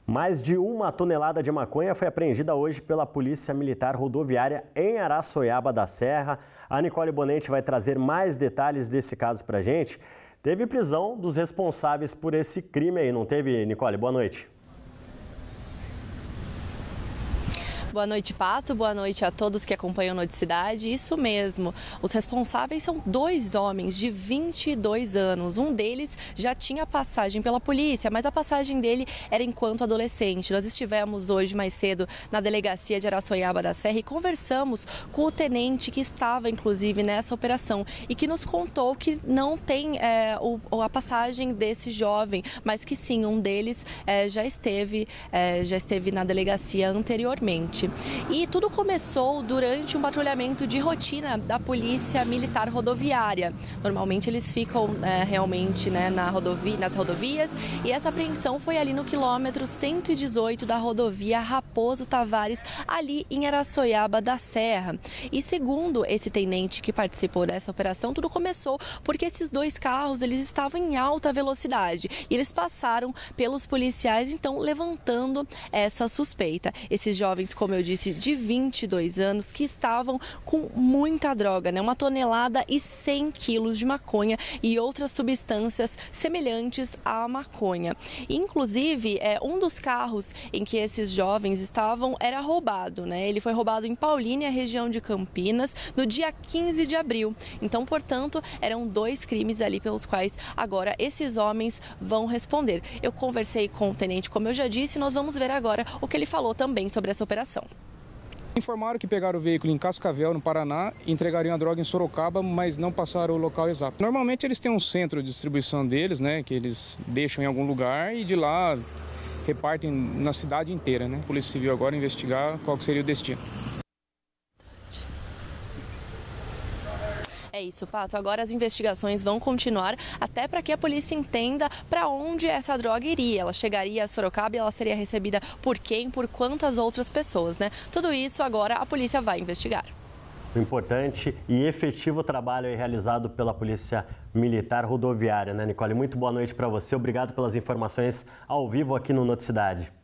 Mais de 1 tonelada de maconha foi apreendida hoje pela Polícia Militar Rodoviária em Araçoiaba da Serra. A Nicole Bonente vai trazer mais detalhes desse caso pra gente. Teve prisão dos responsáveis por esse crime aí, não teve, Nicole? Boa noite. Boa noite, Pato. Boa noite a todos que acompanham o Noticidade. Isso mesmo, os responsáveis são 2 homens de 22 anos. Um deles já tinha passagem pela polícia, mas a passagem dele era enquanto adolescente. Nós estivemos hoje mais cedo na delegacia de Araçoiaba da Serra e conversamos com o tenente que estava, inclusive, nessa operação e que nos contou que não tem a passagem desse jovem, mas que sim, um deles já esteve na delegacia anteriormente. E tudo começou durante um patrulhamento de rotina da Polícia Militar Rodoviária. Normalmente eles ficam realmente nas rodovias, e essa apreensão foi ali no quilômetro 118 da rodovia Raposo Tavares, ali em Araçoiaba da Serra. E segundo esse tenente que participou dessa operação, tudo começou porque esses 2 carros eles estavam em alta velocidade e eles passaram pelos policiais, então levantando essa suspeita. Esses jovens, como eu disse, de 22 anos, que estavam com muita droga, 1 tonelada e 100 quilos de maconha e outras substâncias semelhantes à maconha. Inclusive, um dos carros em que esses jovens estavam era roubado, Ele foi roubado em Paulínia, região de Campinas, no dia 15 de abril. Então, portanto, eram 2 crimes ali pelos quais agora esses homens vão responder. Eu conversei com o tenente, como eu já disse, e nós vamos ver agora o que ele falou também sobre essa operação. Informaram que pegaram o veículo em Cascavel, no Paraná, e entregariam a droga em Sorocaba, mas não passaram o local exato. Normalmente eles têm um centro de distribuição deles, que eles deixam em algum lugar e de lá repartem na cidade inteira, A Polícia Civil agora investigar qual que seria o destino. É isso, Pato. Agora as investigações vão continuar até para que a polícia entenda para onde essa droga iria. Ela chegaria a Sorocaba e ela seria recebida por quem, por quantas outras pessoas, Tudo isso agora a polícia vai investigar. Um importante e efetivo trabalho realizado pela Polícia Militar Rodoviária, Nicole? Muito boa noite para você. Obrigado pelas informações ao vivo aqui no Noticidade.